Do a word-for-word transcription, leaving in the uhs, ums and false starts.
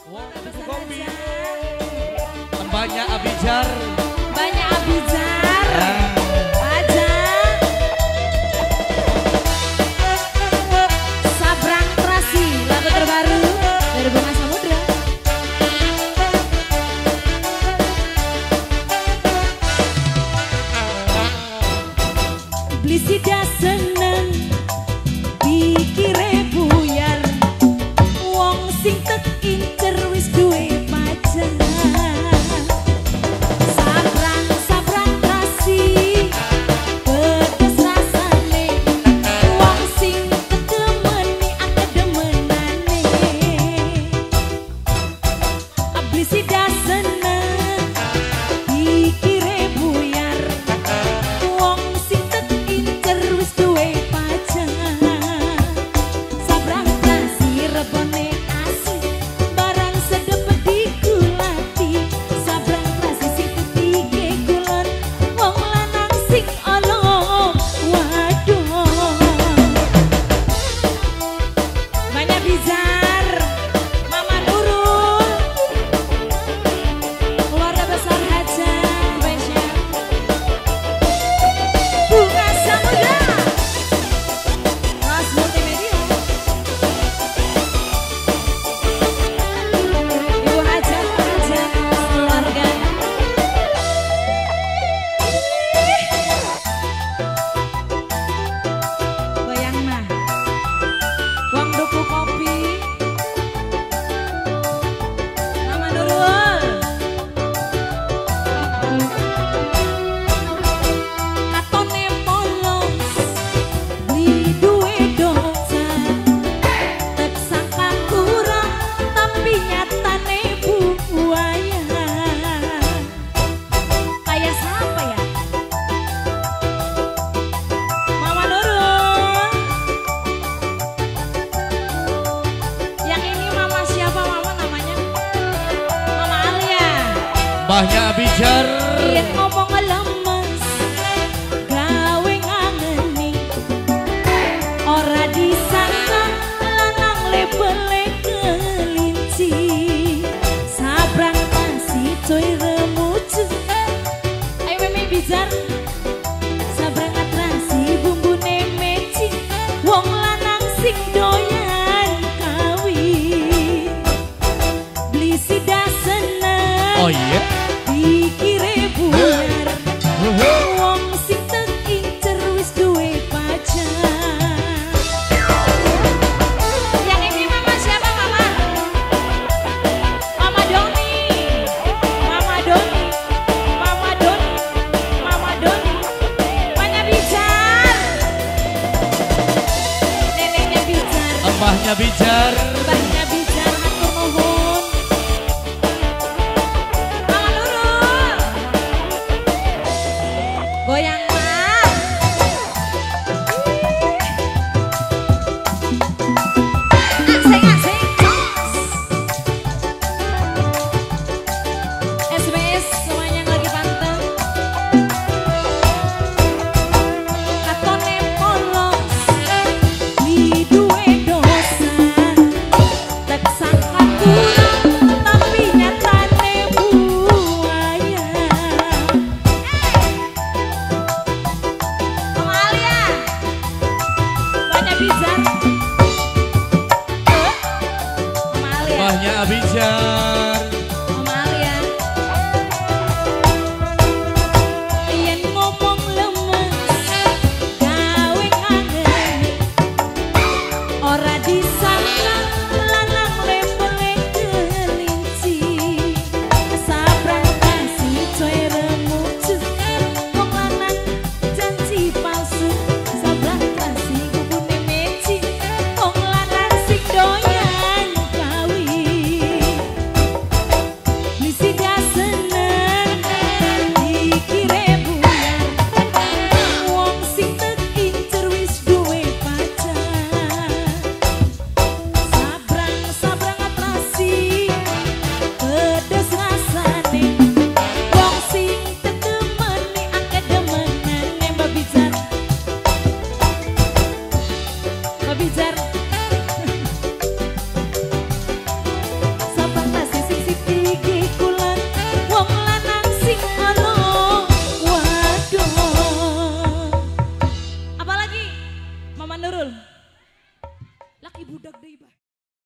Banyak Abijar. Banyak Abijar. Aja. Sabrang Terasi, lagu terbaru dari Bunga Samudra. Beli sida seneng pikire buyar. Wong sing tek incer wis duwe pacar. Mbahnya Abijar. Yen ngomong lemes gawe ngangeni ora disangka lanang lebele kelinci. Sabrang kasih coy remucu. Ayo Mimi Bijar. Sabrang atrasi bumbune meci. Wong lanang sing doyan kawin. Beli sida seneng. Oh iya. Pikire buyar. Wong sing tek incer wis duwe pacar. Yang ini mama siapa mama? Mama Doni. Mama Doni. Mama Doni. Mama Doni. Mbahnya Bijar. Neneknya Bijar. Mbahnya Bijar. Mbahnya Bijar hatur nuhun. Goyang mah. Asik asik jos. S B S semuanya yang lagi panteng. Katone polos di duwe dosa. Tak sangka kurang tapi nyatane buaya. Bijar. Mbahnya Abijar. Mama Alia. Yen ngomong lemes gawe ngangeni ora disangka lanang lebele kelinci. Sabrang kasih coy remucu. Wong lanang janji palsu. Sabrang kasih bubune meci. Wong lanang sing doyan kawin. Nurul. Laki budak deui bah.